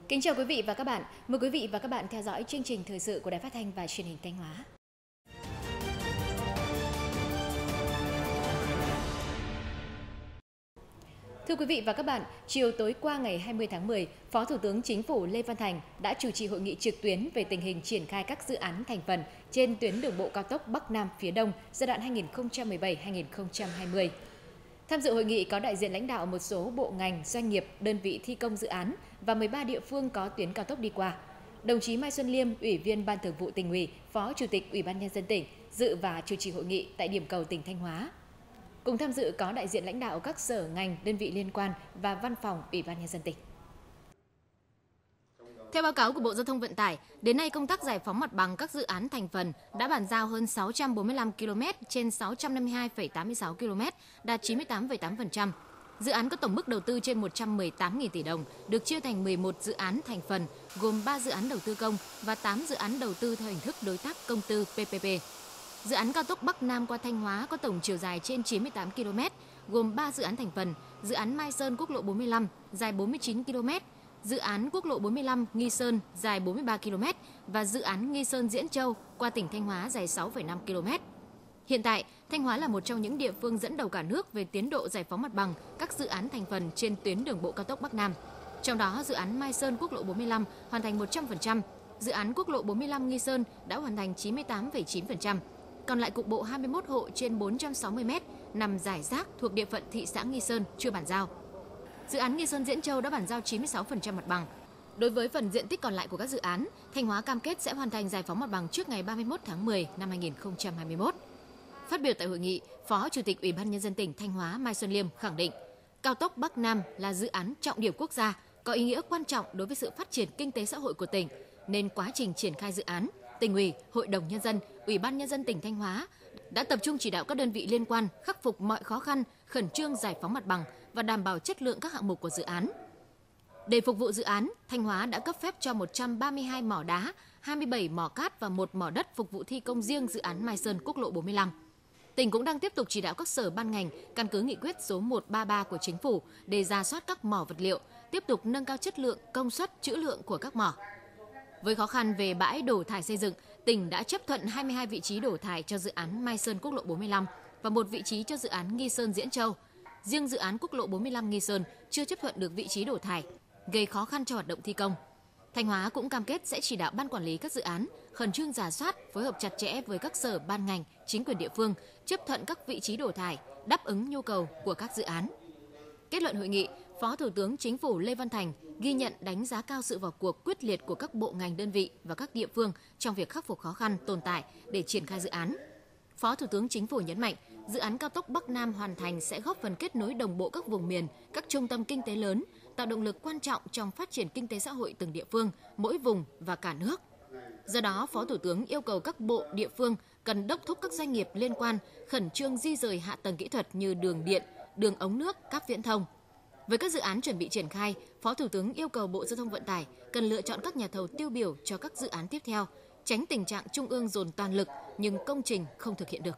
Kính chào quý vị và các bạn. Mời quý vị và các bạn theo dõi chương trình thời sự của Đài Phát thanh và Truyền hình Thanh Hóa. Thưa quý vị và các bạn, chiều tối qua ngày 20 tháng 10, Phó Thủ tướng Chính phủ Lê Văn Thành đã chủ trì hội nghị trực tuyến về tình hình triển khai các dự án thành phần trên tuyến đường bộ cao tốc Bắc Nam phía Đông giai đoạn 2017-2020. Tham dự hội nghị có đại diện lãnh đạo một số bộ ngành, doanh nghiệp, đơn vị thi công dự án và 13 địa phương có tuyến cao tốc đi qua. Đồng chí Mai Xuân Liêm, Ủy viên Ban Thường vụ Tỉnh ủy, Phó Chủ tịch Ủy ban Nhân dân tỉnh dự và chủ trì hội nghị tại điểm cầu tỉnh Thanh Hóa. Cùng tham dự có đại diện lãnh đạo các sở ngành, đơn vị liên quan và Văn phòng Ủy ban Nhân dân tỉnh. Theo báo cáo của Bộ Giao thông Vận tải, đến nay công tác giải phóng mặt bằng các dự án thành phần đã bàn giao hơn 645 km trên 652,86 km, đạt 98,8%. Dự án có tổng mức đầu tư trên 118.000 tỷ đồng, được chia thành 11 dự án thành phần, gồm 3 dự án đầu tư công và 8 dự án đầu tư theo hình thức đối tác công tư PPP. Dự án cao tốc Bắc Nam qua Thanh Hóa có tổng chiều dài trên 98 km, gồm 3 dự án thành phần, dự án Mai Sơn quốc lộ 45 dài 49 km, dự án quốc lộ 45 Nghi Sơn dài 43 km và dự án Nghi Sơn Diễn Châu qua tỉnh Thanh Hóa dài 6,5 km. Hiện tại, Thanh Hóa là một trong những địa phương dẫn đầu cả nước về tiến độ giải phóng mặt bằng các dự án thành phần trên tuyến đường bộ cao tốc Bắc Nam. Trong đó, dự án Mai Sơn quốc lộ 45 hoàn thành 100%, dự án quốc lộ 45 Nghi Sơn đã hoàn thành 98,9%. Còn lại cục bộ 21 hộ trên 460 m nằm rải rác thuộc địa phận thị xã Nghi Sơn chưa bàn giao. Dự án Nghi Sơn Diễn Châu đã bàn giao 96% mặt bằng. Đối với phần diện tích còn lại của các dự án, Thanh Hóa cam kết sẽ hoàn thành giải phóng mặt bằng trước ngày 31 tháng 10 năm 2021. Phát biểu tại hội nghị, Phó Chủ tịch Ủy ban Nhân dân tỉnh Thanh Hóa Mai Xuân Liêm khẳng định, cao tốc Bắc Nam là dự án trọng điểm quốc gia, có ý nghĩa quan trọng đối với sự phát triển kinh tế xã hội của tỉnh, nên quá trình triển khai dự án, Tỉnh ủy, Hội đồng Nhân dân, Ủy ban Nhân dân tỉnh Thanh Hóa đã tập trung chỉ đạo các đơn vị liên quan khắc phục mọi khó khăn, khẩn trương giải phóng mặt bằng và đảm bảo chất lượng các hạng mục của dự án. Để phục vụ dự án, Thanh Hóa đã cấp phép cho 132 mỏ đá, 27 mỏ cát và 1 mỏ đất phục vụ thi công riêng dự án Mai Sơn quốc lộ 45. Tỉnh cũng đang tiếp tục chỉ đạo các sở ban ngành căn cứ nghị quyết số 133 của Chính phủ để rà soát các mỏ vật liệu, tiếp tục nâng cao chất lượng, công suất, trữ lượng của các mỏ. Với khó khăn về bãi đổ thải xây dựng, tỉnh đã chấp thuận 22 vị trí đổ thải cho dự án Mai Sơn quốc lộ 45 và 1 vị trí cho dự án Nghi Sơn Diễn Châu. Riêng dự án quốc lộ 45 Nghi Sơn chưa chấp thuận được vị trí đổ thải, gây khó khăn cho hoạt động thi công. Thanh Hóa cũng cam kết sẽ chỉ đạo ban quản lý các dự án khẩn trương rà soát, phối hợp chặt chẽ với các sở ban ngành, chính quyền địa phương chấp thuận các vị trí đổ thải, đáp ứng nhu cầu của các dự án. Kết luận hội nghị, Phó Thủ tướng Chính phủ Lê Văn Thành ghi nhận đánh giá cao sự vào cuộc quyết liệt của các bộ ngành đơn vị và các địa phương trong việc khắc phục khó khăn tồn tại để triển khai dự án. Phó Thủ tướng Chính phủ nhấn mạnh, dự án cao tốc Bắc Nam hoàn thành sẽ góp phần kết nối đồng bộ các vùng miền, các trung tâm kinh tế lớn, tạo động lực quan trọng trong phát triển kinh tế xã hội từng địa phương, mỗi vùng và cả nước. Do đó, Phó Thủ tướng yêu cầu các bộ, địa phương cần đốc thúc các doanh nghiệp liên quan khẩn trương di rời hạ tầng kỹ thuật như đường điện, đường ống nước, cáp viễn thông. Với các dự án chuẩn bị triển khai, Phó Thủ tướng yêu cầu Bộ Giao thông Vận tải cần lựa chọn các nhà thầu tiêu biểu cho các dự án tiếp theo, tránh tình trạng trung ương dồn toàn lực nhưng công trình không thực hiện được.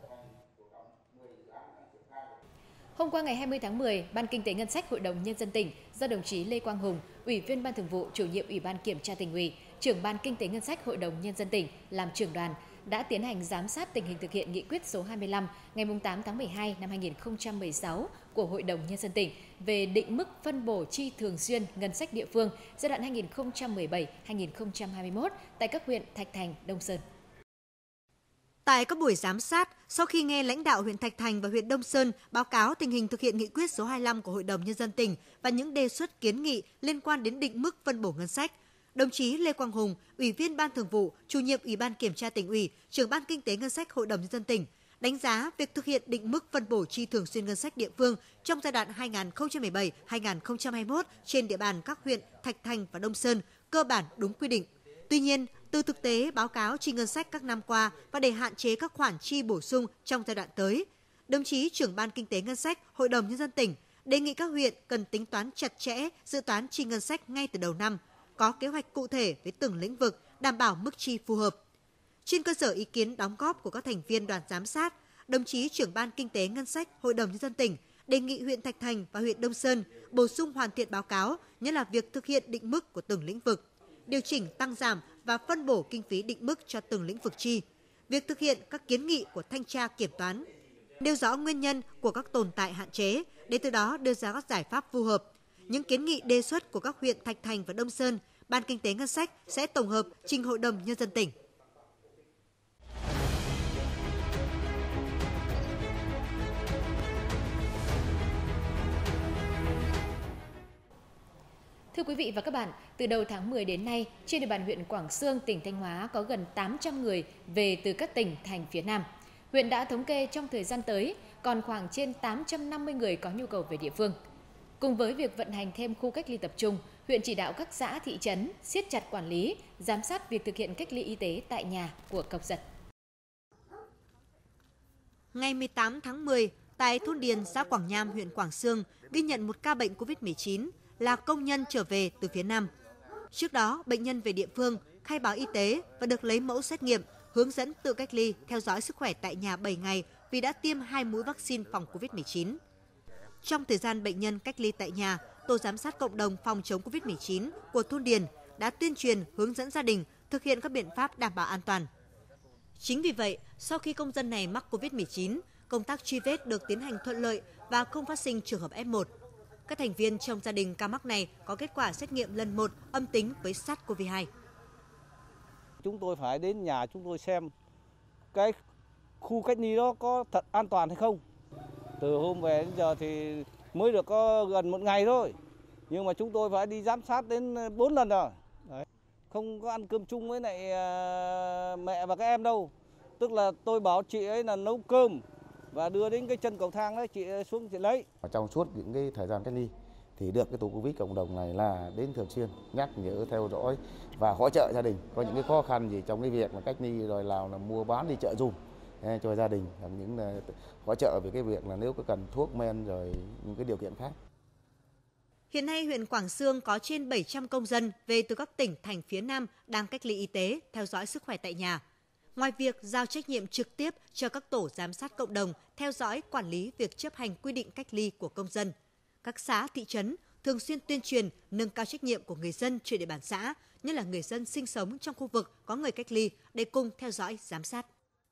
Hôm qua ngày 20 tháng 10, Ban Kinh tế Ngân sách Hội đồng Nhân dân tỉnh do đồng chí Lê Quang Hùng, Ủy viên Ban Thường vụ, Chủ nhiệm Ủy ban Kiểm tra Tỉnh ủy, Trưởng Ban Kinh tế Ngân sách Hội đồng Nhân dân tỉnh làm trưởng đoàn đã tiến hành giám sát tình hình thực hiện nghị quyết số 25 ngày 8 tháng 12 năm 2016 của Hội đồng Nhân dân tỉnh về định mức phân bổ chi thường xuyên ngân sách địa phương giai đoạn 2017-2021 tại các huyện Thạch Thành, Đông Sơn. Tại các buổi giám sát, sau khi nghe lãnh đạo huyện Thạch Thành và huyện Đông Sơn báo cáo tình hình thực hiện nghị quyết số 25 của Hội đồng Nhân dân tỉnh và những đề xuất kiến nghị liên quan đến định mức phân bổ ngân sách, đồng chí Lê Quang Hùng, Ủy viên Ban Thường vụ, Chủ nhiệm Ủy ban Kiểm tra Tỉnh ủy, Trưởng Ban Kinh tế Ngân sách Hội đồng Nhân dân tỉnh đánh giá việc thực hiện định mức phân bổ chi thường xuyên ngân sách địa phương trong giai đoạn 2017-2021 trên địa bàn các huyện Thạch Thành và Đông Sơn cơ bản đúng quy định. Tuy nhiên, từ thực tế báo cáo chi ngân sách các năm qua và để hạn chế các khoản chi bổ sung trong giai đoạn tới, đồng chí Trưởng Ban Kinh tế Ngân sách Hội đồng Nhân dân tỉnh đề nghị các huyện cần tính toán chặt chẽ dự toán chi ngân sách ngay từ đầu năm, có kế hoạch cụ thể với từng lĩnh vực, đảm bảo mức chi phù hợp. Trên cơ sở ý kiến đóng góp của các thành viên đoàn giám sát, đồng chí Trưởng Ban Kinh tế Ngân sách Hội đồng Nhân dân tỉnh đề nghị huyện Thạch Thành và huyện Đông Sơn bổ sung hoàn thiện báo cáo, nhất là việc thực hiện định mức của từng lĩnh vực, điều chỉnh tăng giảm và phân bổ kinh phí định mức cho từng lĩnh vực chi, việc thực hiện các kiến nghị của thanh tra kiểm toán, nêu rõ nguyên nhân của các tồn tại hạn chế để từ đó đưa ra các giải pháp phù hợp. Những kiến nghị đề xuất của các huyện Thạch Thành và Đông Sơn, Ban Kinh tế Ngân sách sẽ tổng hợp trình Hội đồng Nhân dân tỉnh. Thưa quý vị và các bạn, từ đầu tháng 10 đến nay, trên địa bàn huyện Quảng Xương, tỉnh Thanh Hóa có gần 800 người về từ các tỉnh thành phía Nam. Huyện đã thống kê trong thời gian tới, còn khoảng trên 850 người có nhu cầu về địa phương. Cùng với việc vận hành thêm khu cách ly tập trung, huyện chỉ đạo các xã, thị trấn siết chặt quản lý, giám sát việc thực hiện cách ly y tế tại nhà của công dân. Ngày 18 tháng 10, tại thôn Điền, xã Quảng Nham, huyện Quảng Xương, ghi nhận một ca bệnh COVID-19 là công nhân trở về từ phía Nam. Trước đó, bệnh nhân về địa phương, khai báo y tế và được lấy mẫu xét nghiệm, hướng dẫn tự cách ly, theo dõi sức khỏe tại nhà 7 ngày vì đã tiêm 2 mũi vaccine phòng COVID-19. Trong thời gian bệnh nhân cách ly tại nhà, Tổ giám sát cộng đồng phòng chống COVID-19 của thôn Điền đã tuyên truyền hướng dẫn gia đình thực hiện các biện pháp đảm bảo an toàn. Chính vì vậy, sau khi công dân này mắc COVID-19, công tác truy vết được tiến hành thuận lợi và không phát sinh trường hợp F1. Các thành viên trong gia đình ca mắc này có kết quả xét nghiệm lần 1 âm tính với SARS-CoV-2. Chúng tôi phải đến nhà chúng tôi xem cái khu cách ly đó có thật an toàn hay không. Từ hôm về đến giờ thì mới được có gần 1 ngày thôi. Nhưng mà chúng tôi phải đi giám sát đến 4 lần rồi. Đấy. Không có ăn cơm chung với lại mẹ và các em đâu. Tức là tôi bảo chị ấy là nấu cơm và đưa đến cái chân cầu thang đấy, chị xuống chị lấy. Trong suốt những cái thời gian cách ly thì được cái tổ Covid cộng đồng này là đến thường xuyên nhắc nhở, theo dõi và hỗ trợ gia đình. Có những cái khó khăn gì trong cái việc mà cách ly rồi là mua bán đi chợ dùng cho gia đình, những hỗ trợ về cái việc là nếu có cần thuốc men rồi những cái điều kiện khác. Hiện nay huyện Quảng Xương có trên 700 công dân về từ các tỉnh thành phía Nam đang cách ly y tế, theo dõi sức khỏe tại nhà. Ngoài việc giao trách nhiệm trực tiếp cho các tổ giám sát cộng đồng theo dõi, quản lý việc chấp hành quy định cách ly của công dân, các xã, thị trấn thường xuyên tuyên truyền nâng cao trách nhiệm của người dân trên địa bàn xã, nhất là người dân sinh sống trong khu vực có người cách ly để cùng theo dõi, giám sát.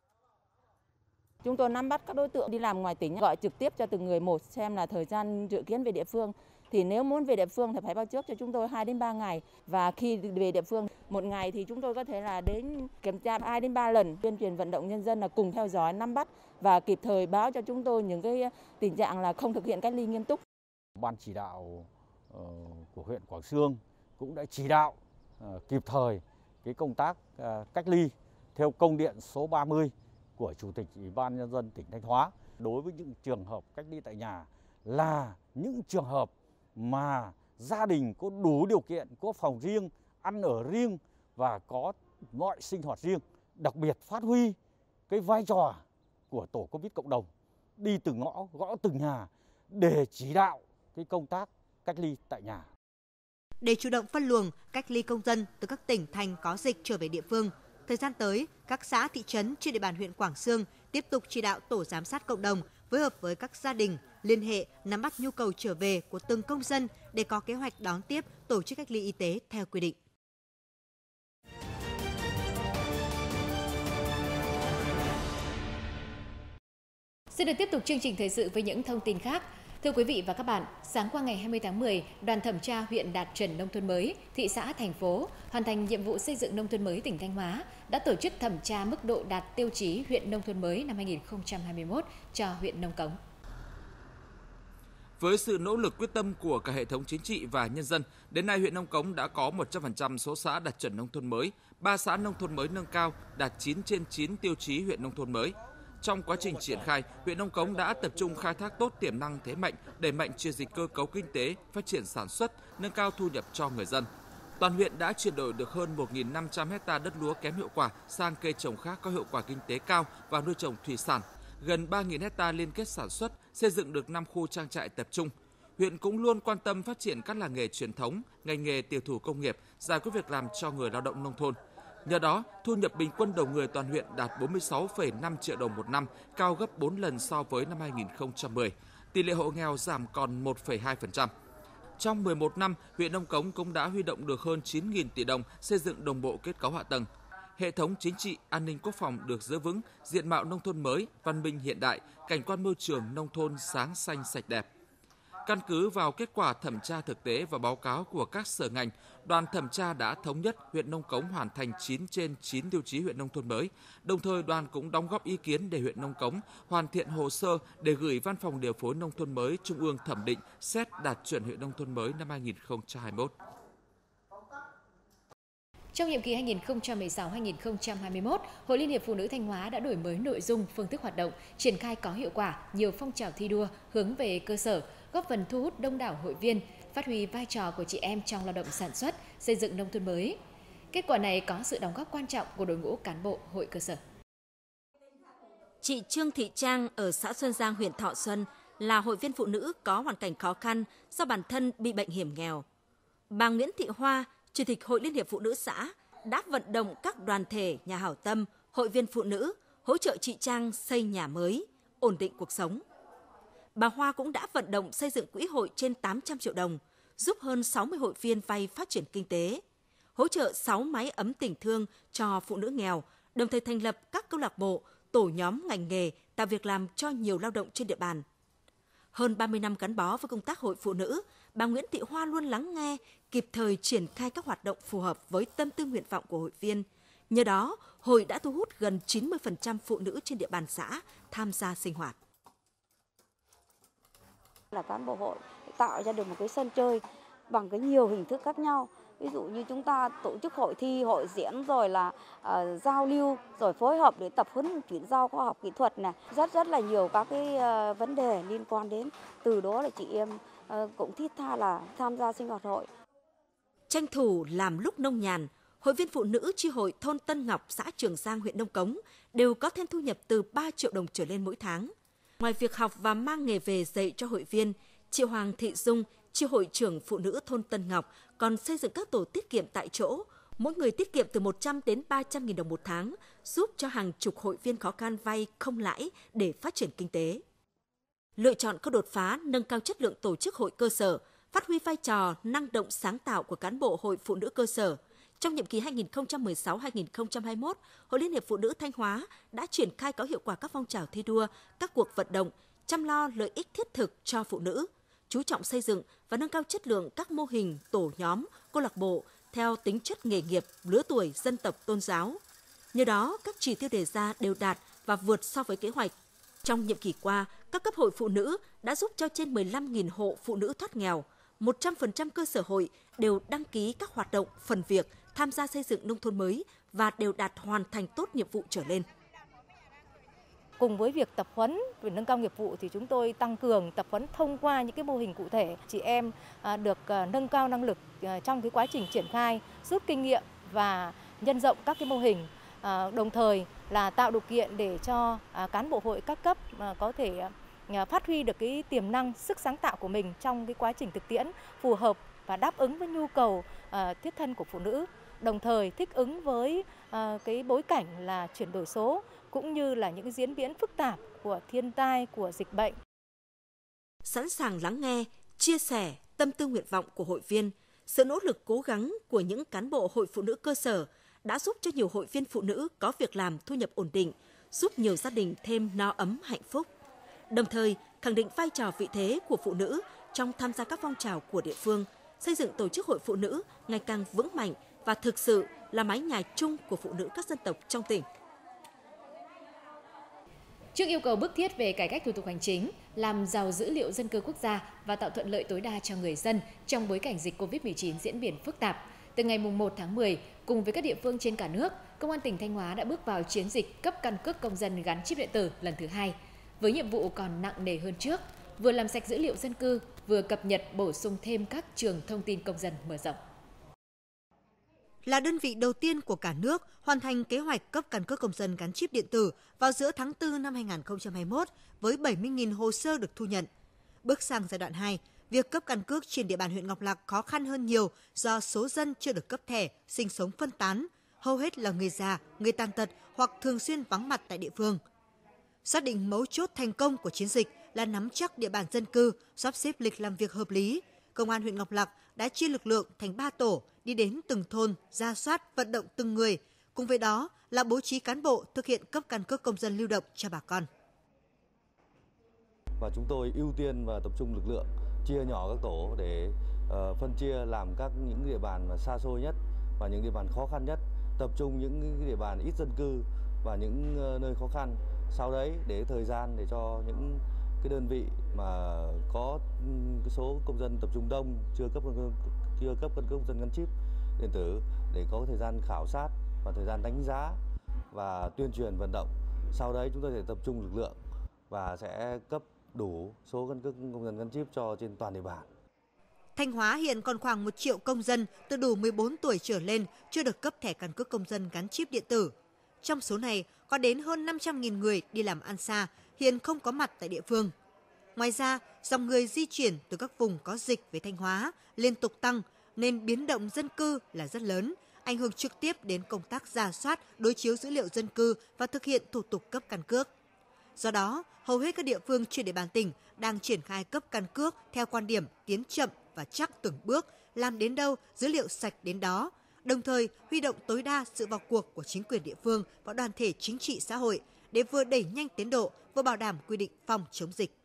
Chúng tôi nắm bắt các đối tượng đi làm ngoài tỉnh, gọi trực tiếp cho từng người một xem là thời gian dự kiến về địa phương. Thì nếu muốn về địa phương thì phải báo trước cho chúng tôi 2 đến 3 ngày. Và khi về địa phương 1 ngày thì chúng tôi có thể là đến kiểm tra 2 đến 3 lần, tuyên truyền vận động nhân dân là cùng theo dõi, nắm bắt và kịp thời báo cho chúng tôi những cái tình trạng là không thực hiện cách ly nghiêm túc. Ban chỉ đạo của huyện Quảng Xương cũng đã chỉ đạo kịp thời cái công tác cách ly theo công điện số 30 của Chủ tịch Ủy ban Nhân dân tỉnh Thanh Hóa. Đối với những trường hợp cách ly tại nhà là những trường hợp mà gia đình có đủ điều kiện, có phòng riêng, ăn ở riêng và có mọi sinh hoạt riêng. Đặc biệt phát huy cái vai trò của tổ Covid cộng đồng, đi từng ngõ, gõ từng nhà để chỉ đạo cái công tác cách ly tại nhà. Để chủ động phân luồng, cách ly công dân từ các tỉnh thành có dịch trở về địa phương, thời gian tới, các xã, thị trấn trên địa bàn huyện Quảng Xương tiếp tục chỉ đạo tổ giám sát cộng đồng phối hợp với các gia đình liên hệ, nắm bắt nhu cầu trở về của từng công dân để có kế hoạch đón tiếp, tổ chức cách ly y tế theo quy định. Xin được tiếp tục chương trình thời sự với những thông tin khác. Thưa quý vị và các bạn, sáng qua ngày 20 tháng 10, đoàn thẩm tra huyện đạt chuẩn nông thôn mới, thị xã, thành phố hoàn thành nhiệm vụ xây dựng nông thôn mới tỉnh Thanh Hóa đã tổ chức thẩm tra mức độ đạt tiêu chí huyện nông thôn mới năm 2021 cho huyện Nông Cống. Với sự nỗ lực quyết tâm của cả hệ thống chính trị và nhân dân, đến nay huyện Nông Cống đã có 100% số xã đạt chuẩn nông thôn mới, 3 xã nông thôn mới nâng cao đạt 9 trên 9 tiêu chí huyện nông thôn mới. Trong quá trình triển khai, huyện Nông Cống đã tập trung khai thác tốt tiềm năng thế mạnh, đẩy mạnh chuyển dịch cơ cấu kinh tế, phát triển sản xuất, nâng cao thu nhập cho người dân. Toàn huyện đã chuyển đổi được hơn 1.500 hecta đất lúa kém hiệu quả sang cây trồng khác có hiệu quả kinh tế cao và nuôi trồng thủy sản, gần 3.000 hecta liên kết sản xuất, xây dựng được 5 khu trang trại tập trung. Huyện cũng luôn quan tâm phát triển các làng nghề truyền thống, ngành nghề tiểu thủ công nghiệp, giải quyết việc làm cho người lao động nông thôn. Nhờ đó, thu nhập bình quân đầu người toàn huyện đạt 46,5 triệu đồng một năm, cao gấp 4 lần so với năm 2010. tỷ lệ hộ nghèo giảm còn 1,2%. Trong 11 năm, huyện Nông Cống cũng đã huy động được hơn 9.000 tỷ đồng xây dựng đồng bộ kết cấu hạ tầng. Hệ thống chính trị, an ninh quốc phòng được giữ vững, diện mạo nông thôn mới, văn minh hiện đại, cảnh quan môi trường nông thôn sáng xanh sạch đẹp. Căn cứ vào kết quả thẩm tra thực tế và báo cáo của các sở ngành, đoàn thẩm tra đã thống nhất huyện Nông Cống hoàn thành 9 trên 9 tiêu chí huyện nông thôn mới. Đồng thời, đoàn cũng đóng góp ý kiến để huyện Nông Cống hoàn thiện hồ sơ để gửi Văn phòng Điều phối Nông thôn mới Trung ương thẩm định xét đạt chuẩn huyện nông thôn mới năm 2021. Trong nhiệm kỳ 2016-2021, Hội Liên hiệp Phụ nữ Thanh Hóa đã đổi mới nội dung, phương thức hoạt động, triển khai có hiệu quả nhiều phong trào thi đua hướng về cơ sở, góp phần thu hút đông đảo hội viên, phát huy vai trò của chị em trong lao động sản xuất, xây dựng nông thôn mới. Kết quả này có sự đóng góp quan trọng của đội ngũ cán bộ hội cơ sở. Chị Trương Thị Trang ở xã Xuân Giang, huyện Thọ Xuân là hội viên phụ nữ có hoàn cảnh khó khăn do bản thân bị bệnh hiểm nghèo. Bà Nguyễn Thị Hoa, Chủ tịch Hội Liên hiệp Phụ nữ xã đã vận động các đoàn thể, nhà hảo tâm, hội viên phụ nữ hỗ trợ chị Trang xây nhà mới, ổn định cuộc sống. Bà Hoa cũng đã vận động xây dựng quỹ hội trên 800 triệu đồng, giúp hơn 60 hội viên vay phát triển kinh tế, hỗ trợ 6 máy ấm tình thương cho phụ nữ nghèo, đồng thời thành lập các câu lạc bộ, tổ nhóm ngành nghề tạo việc làm cho nhiều lao động trên địa bàn. Hơn 30 năm gắn bó với công tác hội phụ nữ, bà Nguyễn Thị Hoa luôn lắng nghe, kịp thời triển khai các hoạt động phù hợp với tâm tư nguyện vọng của hội viên. Nhờ đó, hội đã thu hút gần 90% phụ nữ trên địa bàn xã tham gia sinh hoạt. Là cán bộ hội tạo ra được một cái sân chơi bằng cái nhiều hình thức khác nhau. Ví dụ như chúng ta tổ chức hội thi, hội diễn, rồi là giao lưu, rồi phối hợp để tập huấn chuyển giao khoa học kỹ thuật này, rất là nhiều các cái vấn đề liên quan đến. Từ đó là chị em cũng thiết tha là tham gia sinh hoạt hội. Tranh thủ làm lúc nông nhàn, hội viên phụ nữ chi hội thôn Tân Ngọc, xã Trường Giang, huyện Nông Cống đều có thêm thu nhập từ 3 triệu đồng trở lên mỗi tháng. Ngoài việc học và mang nghề về dạy cho hội viên, chị Hoàng Thị Dung, chi hội trưởng phụ nữ thôn Tân Ngọc còn xây dựng các tổ tiết kiệm tại chỗ, mỗi người tiết kiệm từ 100 đến 300 nghìn đồng một tháng, giúp cho hàng chục hội viên khó khăn vay không lãi để phát triển kinh tế. Lựa chọn các đột phá, nâng cao chất lượng tổ chức hội cơ sở, phát huy vai trò năng động sáng tạo của cán bộ hội phụ nữ cơ sở. Trong nhiệm kỳ 2016-2021, Hội Liên hiệp Phụ nữ Thanh Hóa đã triển khai có hiệu quả các phong trào thi đua, các cuộc vận động, chăm lo lợi ích thiết thực cho phụ nữ, chú trọng xây dựng và nâng cao chất lượng các mô hình, tổ nhóm, câu lạc bộ theo tính chất nghề nghiệp, lứa tuổi, dân tộc, tôn giáo. Nhờ đó, các chỉ tiêu đề ra đều đạt và vượt so với kế hoạch. Trong nhiệm kỳ qua, các cấp hội phụ nữ đã giúp cho trên 15.000 hộ phụ nữ thoát nghèo, 100% cơ sở hội đều đăng ký các hoạt động, phần việc, tham gia xây dựng nông thôn mới và đều đạt hoàn thành tốt nhiệm vụ trở lên. Cùng với việc tập huấn về nâng cao nghiệp vụ thì chúng tôi tăng cường tập huấn thông qua những cái mô hình cụ thể. Chị em được nâng cao năng lực trong cái quá trình triển khai, rút kinh nghiệm và nhân rộng các cái mô hình. Đồng thời là tạo điều kiện để cho cán bộ hội các cấp có thể phát huy được cái tiềm năng, sức sáng tạo của mình trong cái quá trình thực tiễn phù hợp và đáp ứng với nhu cầu thiết thân của phụ nữ. Đồng thời thích ứng với cái bối cảnh là chuyển đổi số cũng như là những diễn biến phức tạp của thiên tai, của dịch bệnh. Sẵn sàng lắng nghe, chia sẻ tâm tư nguyện vọng của hội viên, sự nỗ lực cố gắng của những cán bộ hội phụ nữ cơ sở đã giúp cho nhiều hội viên phụ nữ có việc làm, thu nhập ổn định, giúp nhiều gia đình thêm no ấm hạnh phúc. Đồng thời, khẳng định vai trò vị thế của phụ nữ trong tham gia các phong trào của địa phương, xây dựng tổ chức hội phụ nữ ngày càng vững mạnh và thực sự là mái nhà chung của phụ nữ các dân tộc trong tỉnh. Trước yêu cầu bức thiết về cải cách thủ tục hành chính, làm giàu dữ liệu dân cư quốc gia và tạo thuận lợi tối đa cho người dân trong bối cảnh dịch COVID-19 diễn biến phức tạp, từ ngày 1 tháng 10, cùng với các địa phương trên cả nước, Công an tỉnh Thanh Hóa đã bước vào chiến dịch cấp căn cước công dân gắn chip điện tử lần thứ 2, với nhiệm vụ còn nặng nề hơn trước, vừa làm sạch dữ liệu dân cư, vừa cập nhật bổ sung thêm các trường thông tin công dân mở rộng. Là đơn vị đầu tiên của cả nước hoàn thành kế hoạch cấp căn cước công dân gắn chip điện tử vào giữa tháng 4 năm 2021 với 70.000 hồ sơ được thu nhận. Bước sang giai đoạn 2, việc cấp căn cước trên địa bàn huyện Ngọc Lặc khó khăn hơn nhiều do số dân chưa được cấp thẻ, sinh sống phân tán, hầu hết là người già, người tàn tật hoặc thường xuyên vắng mặt tại địa phương. Xác định mấu chốt thành công của chiến dịch là nắm chắc địa bàn dân cư, sắp xếp lịch làm việc hợp lý. Công an huyện Ngọc Lặc đã chia lực lượng thành 3 tổ đi đến từng thôn, rà soát, vận động từng người. Cùng với đó là bố trí cán bộ thực hiện cấp căn cước công dân lưu động cho bà con. Và chúng tôi ưu tiên và tập trung lực lượng, chia nhỏ các tổ để phân chia làm những địa bàn mà xa xôi nhất và những địa bàn khó khăn nhất, tập trung những địa bàn ít dân cư và những nơi khó khăn. Sau đấy để thời gian để cho những cái đơn vị mà có cái số công dân tập trung đông chưa cấp căn cước công dân gắn chip điện tử để có thời gian khảo sát và thời gian đánh giá và tuyên truyền vận động. Sau đấy chúng tôi sẽ tập trung lực lượng và sẽ cấp đủ số căn cước công dân gắn chip cho trên toàn địa bàn. Thanh Hóa hiện còn khoảng 1 triệu công dân từ đủ 14 tuổi trở lên chưa được cấp thẻ căn cước công dân gắn chip điện tử. Trong số này, có đến hơn 500.000 người đi làm ăn xa, hiện không có mặt tại địa phương. Ngoài ra, dòng người di chuyển từ các vùng có dịch về Thanh Hóa liên tục tăng, nên biến động dân cư là rất lớn, ảnh hưởng trực tiếp đến công tác rà soát, đối chiếu dữ liệu dân cư và thực hiện thủ tục cấp căn cước. Do đó, hầu hết các địa phương trên địa bàn tỉnh đang triển khai cấp căn cước theo quan điểm tiến chậm và chắc từng bước, làm đến đâu dữ liệu sạch đến đó, đồng thời huy động tối đa sự vào cuộc của chính quyền địa phương và đoàn thể chính trị xã hội để vừa đẩy nhanh tiến độ, vừa bảo đảm quy định phòng chống dịch.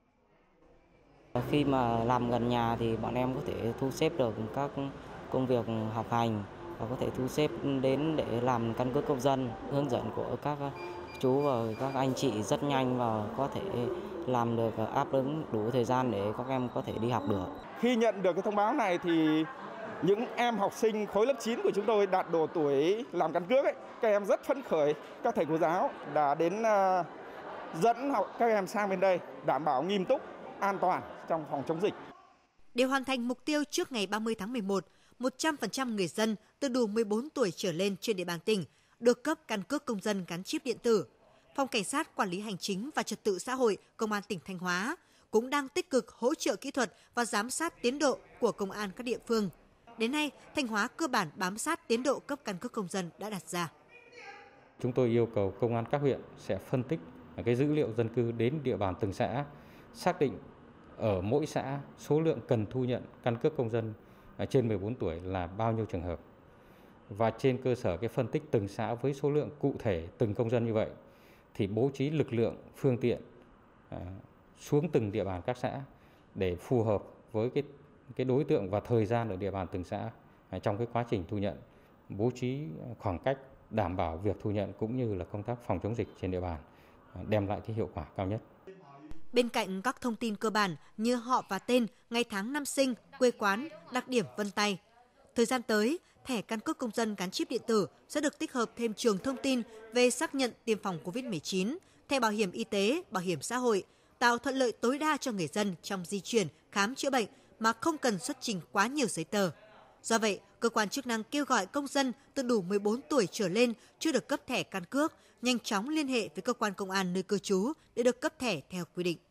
Khi mà làm gần nhà thì bọn em có thể thu xếp được các công việc học hành và có thể thu xếp đến để làm căn cước công dân. Hướng dẫn của các chú và các anh chị rất nhanh và có thể làm được đáp ứng đủ thời gian để các em có thể đi học được. Khi nhận được cái thông báo này thì những em học sinh khối lớp 9 của chúng tôi đạt độ tuổi làm căn cước các em rất phấn khởi. Các thầy cô giáo đã đến dẫn các em sang bên đây đảm bảo nghiêm túc, an toàn trong phòng chống dịch. Để hoàn thành mục tiêu trước ngày 30 tháng 11, 100% người dân từ đủ 14 tuổi trở lên trên địa bàn tỉnh được cấp căn cước công dân gắn chip điện tử. Phòng Cảnh sát Quản lý Hành chính và Trật tự xã hội Công an tỉnh Thanh Hóa cũng đang tích cực hỗ trợ kỹ thuật và giám sát tiến độ của công an các địa phương. Đến nay, Thanh Hóa cơ bản bám sát tiến độ cấp căn cước công dân đã đặt ra. Chúng tôi yêu cầu công an các huyện sẽ phân tích cái dữ liệu dân cư đến địa bàn từng xã, xác định ở mỗi xã số lượng cần thu nhận căn cước công dân trên 14 tuổi là bao nhiêu trường hợp. Và trên cơ sở cái phân tích từng xã với số lượng cụ thể từng công dân như vậy thì bố trí lực lượng, phương tiện xuống từng địa bàn các xã để phù hợp với cái đối tượng và thời gian ở địa bàn từng xã trong cái quá trình thu nhận, bố trí khoảng cách đảm bảo việc thu nhận cũng như là công tác phòng chống dịch trên địa bàn đem lại cái hiệu quả cao nhất. Bên cạnh các thông tin cơ bản như họ và tên, ngày tháng năm sinh, quê quán, đặc điểm vân tay, thời gian tới, thẻ căn cước công dân gắn chip điện tử sẽ được tích hợp thêm trường thông tin về xác nhận tiêm phòng COVID-19, thẻ bảo hiểm y tế, bảo hiểm xã hội, tạo thuận lợi tối đa cho người dân trong di chuyển, khám chữa bệnh mà không cần xuất trình quá nhiều giấy tờ. Do vậy, cơ quan chức năng kêu gọi công dân từ đủ 14 tuổi trở lên chưa được cấp thẻ căn cước nhanh chóng liên hệ với cơ quan công an nơi cư trú để được cấp thẻ theo quy định.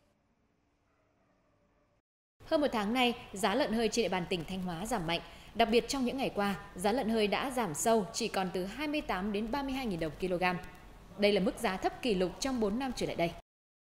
Hơn một tháng nay, giá lợn hơi trên địa bàn tỉnh Thanh Hóa giảm mạnh. Đặc biệt trong những ngày qua, giá lợn hơi đã giảm sâu chỉ còn từ 28 đến 32.000 đồng kg. Đây là mức giá thấp kỷ lục trong 4 năm trở lại đây.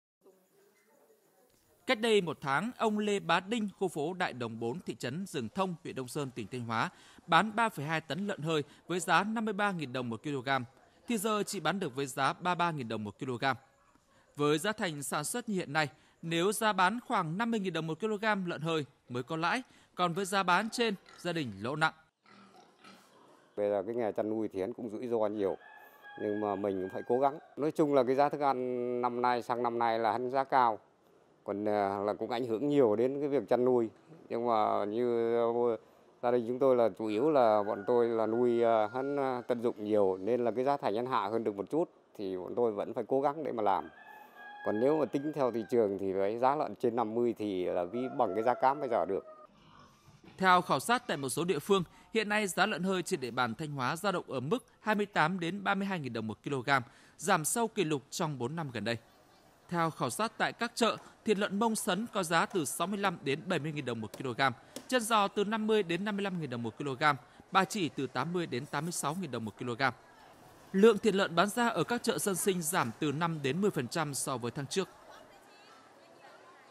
Cách đây một tháng, ông Lê Bá Đinh, khu phố Đại Đồng 4, thị trấn Rừng Thông, huyện Đông Sơn, tỉnh Thanh Hóa, bán 3,2 tấn lợn hơi với giá 53.000 đồng một kg, thì giờ chỉ bán được với giá 33.000 đồng một kg. Với giá thành sản xuất như hiện nay, nếu giá bán khoảng 50.000 đồng một kg lợn hơi mới có lãi, còn với giá bán trên, gia đình lỗ nặng. Bây giờ cái nghề chăn nuôi thì cũng rủi ro nhiều, nhưng mà mình cũng phải cố gắng. Nói chung là cái giá thức ăn năm nay sang năm nay là hắn giá cao, còn là cũng ảnh hưởng nhiều đến cái việc chăn nuôi. Nhưng mà như gia đình chúng tôi là chủ yếu là bọn tôi là nuôi hắn tận dụng nhiều nên là cái giá thành hắn hạ hơn được một chút, thì bọn tôi vẫn phải cố gắng để mà làm. Còn nếu mà tính theo thị trường thì với giá lợn trên 50 thì là bằng cái giá cám bây giờ được. Theo khảo sát tại một số địa phương, hiện nay giá lợn hơi trên địa bàn Thanh Hóa dao động ở mức 28 đến 32.000 đồng một kg, giảm sâu kỷ lục trong 4 năm gần đây. Theo khảo sát tại các chợ, thịt lợn mông sấn có giá từ 65 đến 70.000 đồng một kg, chân giò từ 50 đến 55.000 đồng một kg, ba chỉ từ 80 đến 86.000 đồng một kg. Lượng thịt lợn bán ra ở các chợ dân sinh giảm từ 5 đến 10% so với tháng trước.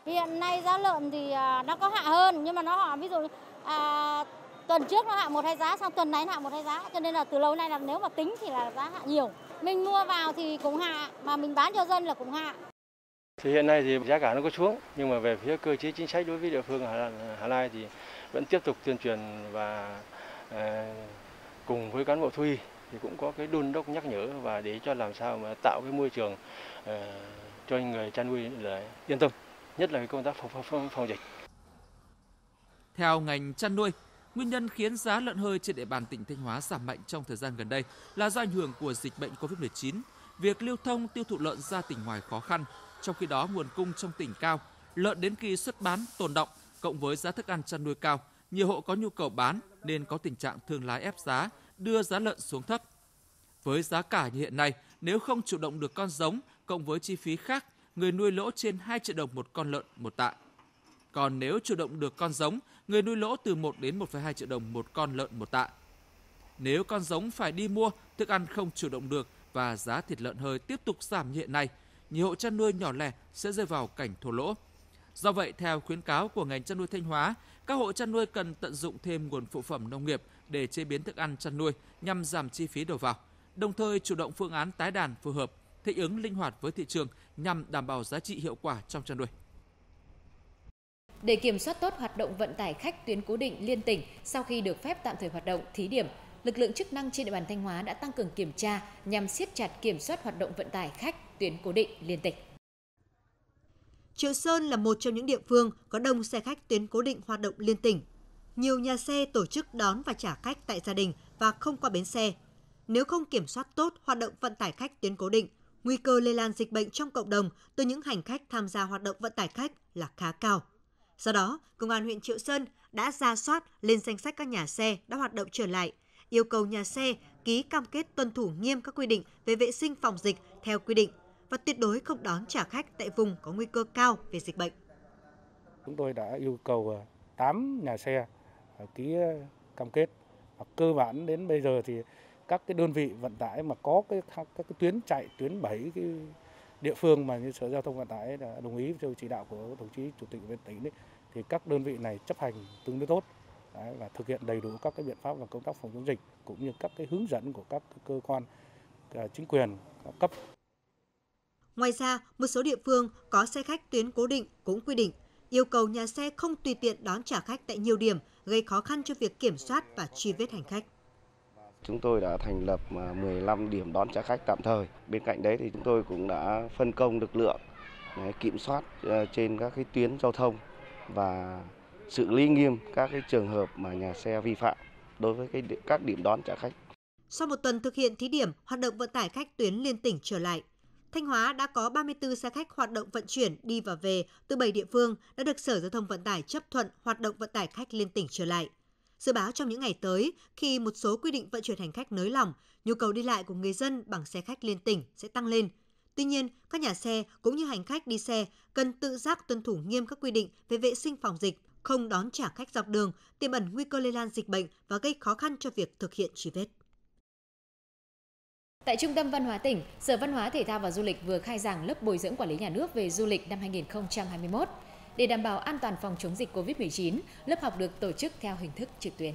Hiện nay giá lợn thì nó có hạ hơn, nhưng mà nó hạ ví dụ tuần trước nó hạ 1-2 giá, xong tuần này nó hạ 1-2 giá, cho nên là từ lâu nay là nếu mà tính thì là giá hạ nhiều. Mình mua vào thì cũng hạ, mà mình bán cho dân là cũng hạ. Thì hiện nay thì giá cả nó có xuống, nhưng mà về phía cơ chế chính sách đối với địa phương Hà Lai thì vẫn tiếp tục tuyên truyền và cùng với cán bộ thú y thì cũng có cái đôn đốc nhắc nhở và để cho làm sao mà tạo cái môi trường cho người chăn nuôi là yên tâm, nhất là cái công tác phòng dịch. Theo ngành chăn nuôi, nguyên nhân khiến giá lợn hơi trên địa bàn tỉnh Thanh Hóa giảm mạnh trong thời gian gần đây là do ảnh hưởng của dịch bệnh Covid-19, việc lưu thông tiêu thụ lợn ra tỉnh ngoài khó khăn. Trong khi đó, nguồn cung trong tỉnh cao, lợn đến kỳ xuất bán tồn đọng, cộng với giá thức ăn chăn nuôi cao, nhiều hộ có nhu cầu bán nên có tình trạng thương lái ép giá, đưa giá lợn xuống thấp. Với giá cả như hiện nay, nếu không chủ động được con giống, cộng với chi phí khác, người nuôi lỗ trên 2 triệu đồng một con lợn một tạ. Còn nếu chủ động được con giống, người nuôi lỗ từ 1 đến 1,2 triệu đồng một con lợn một tạ. Nếu con giống phải đi mua, thức ăn không chủ động được và giá thịt lợn hơi tiếp tục giảm như hiện nay, nhiều hộ chăn nuôi nhỏ lẻ sẽ rơi vào cảnh thua lỗ. Do vậy, theo khuyến cáo của ngành chăn nuôi Thanh Hóa, các hộ chăn nuôi cần tận dụng thêm nguồn phụ phẩm nông nghiệp để chế biến thức ăn chăn nuôi nhằm giảm chi phí đầu vào, đồng thời chủ động phương án tái đàn phù hợp, thích ứng linh hoạt với thị trường nhằm đảm bảo giá trị hiệu quả trong chăn nuôi. Để kiểm soát tốt hoạt động vận tải khách tuyến cố định liên tỉnh sau khi được phép tạm thời hoạt động thí điểm, lực lượng chức năng trên địa bàn Thanh Hóa đã tăng cường kiểm tra nhằm siết chặt kiểm soát hoạt động vận tải khách tuyến cố định liên tỉnh. Triệu Sơn là một trong những địa phương có đông xe khách tuyến cố định hoạt động liên tỉnh. Nhiều nhà xe tổ chức đón và trả khách tại gia đình và không qua bến xe. Nếu không kiểm soát tốt hoạt động vận tải khách tuyến cố định, nguy cơ lây lan dịch bệnh trong cộng đồng từ những hành khách tham gia hoạt động vận tải khách là khá cao. Do đó, Công an huyện Triệu Sơn đã rà soát lên danh sách các nhà xe đã hoạt động trở lại, yêu cầu nhà xe ký cam kết tuân thủ nghiêm các quy định về vệ sinh phòng dịch theo quy định và tuyệt đối không đón trả khách tại vùng có nguy cơ cao về dịch bệnh. Chúng tôi đã yêu cầu 8 nhà xe ký cam kết. Cơ bản đến bây giờ thì các cái đơn vị vận tải mà có các cái tuyến chạy, tuyến 7 cái địa phương mà như Sở Giao thông Vận tải đã đồng ý theo chỉ đạo của đồng chí Chủ tịch Ủy ban tỉnh đấy, thì các đơn vị này chấp hành tương đối tốt và thực hiện đầy đủ các cái biện pháp và công tác phòng chống dịch cũng như các cái hướng dẫn của các cơ quan chính quyền các cấp. Ngoài ra, một số địa phương có xe khách tuyến cố định cũng quy định yêu cầu nhà xe không tùy tiện đón trả khách tại nhiều điểm, gây khó khăn cho việc kiểm soát và truy vết hành khách. Chúng tôi đã thành lập 15 điểm đón trả khách tạm thời. Bên cạnh đấy thì chúng tôi cũng đã phân công lực lượng kiểm soát trên các cái tuyến giao thông và xử lý nghiêm các cái trường hợp mà nhà xe vi phạm đối với các điểm đón trả khách. Sau một tuần thực hiện thí điểm hoạt động vận tải khách tuyến liên tỉnh trở lại, Thanh Hóa đã có 34 xe khách hoạt động vận chuyển đi và về từ 7 địa phương đã được Sở Giao thông Vận tải chấp thuận hoạt động vận tải khách liên tỉnh trở lại. Dự báo trong những ngày tới, khi một số quy định vận chuyển hành khách nới lỏng, nhu cầu đi lại của người dân bằng xe khách liên tỉnh sẽ tăng lên. Tuy nhiên, các nhà xe cũng như hành khách đi xe cần tự giác tuân thủ nghiêm các quy định về vệ sinh phòng dịch, không đón trả khách dọc đường, tiềm ẩn nguy cơ lây lan dịch bệnh và gây khó khăn cho việc thực hiện truy vết. Tại Trung tâm Văn hóa tỉnh, Sở Văn hóa Thể thao và Du lịch vừa khai giảng lớp bồi dưỡng quản lý nhà nước về du lịch năm 2021. Để đảm bảo an toàn phòng chống dịch COVID-19, lớp học được tổ chức theo hình thức trực tuyến.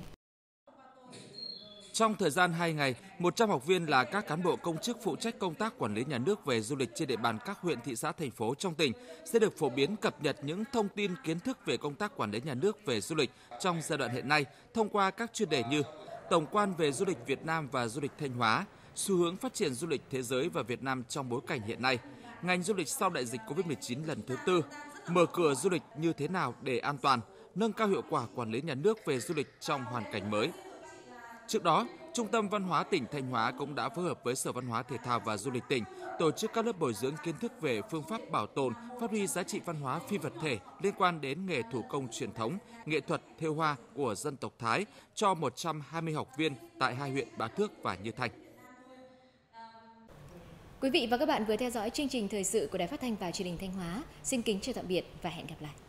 Trong thời gian 2 ngày, 100 học viên là các cán bộ công chức phụ trách công tác quản lý nhà nước về du lịch trên địa bàn các huyện, thị xã, thành phố trong tỉnh sẽ được phổ biến cập nhật những thông tin kiến thức về công tác quản lý nhà nước về du lịch trong giai đoạn hiện nay thông qua các chuyên đề như tổng quan về du lịch Việt Nam và du lịch Thanh Hóa, xu hướng phát triển du lịch thế giới và Việt Nam trong bối cảnh hiện nay, ngành du lịch sau đại dịch COVID-19 lần thứ 4, mở cửa du lịch như thế nào để an toàn, nâng cao hiệu quả quản lý nhà nước về du lịch trong hoàn cảnh mới. Trước đó, Trung tâm Văn hóa tỉnh Thanh Hóa cũng đã phối hợp với Sở Văn hóa Thể thao và Du lịch tỉnh tổ chức các lớp bồi dưỡng kiến thức về phương pháp bảo tồn, phát huy giá trị văn hóa phi vật thể liên quan đến nghề thủ công truyền thống, nghệ thuật thêu hoa của dân tộc Thái cho 120 học viên tại 2 huyện Bá Thước và Như Thanh. Quý vị và các bạn vừa theo dõi chương trình thời sự của Đài Phát thanh và Truyền hình Thanh Hóa. Xin kính chào tạm biệt và hẹn gặp lại.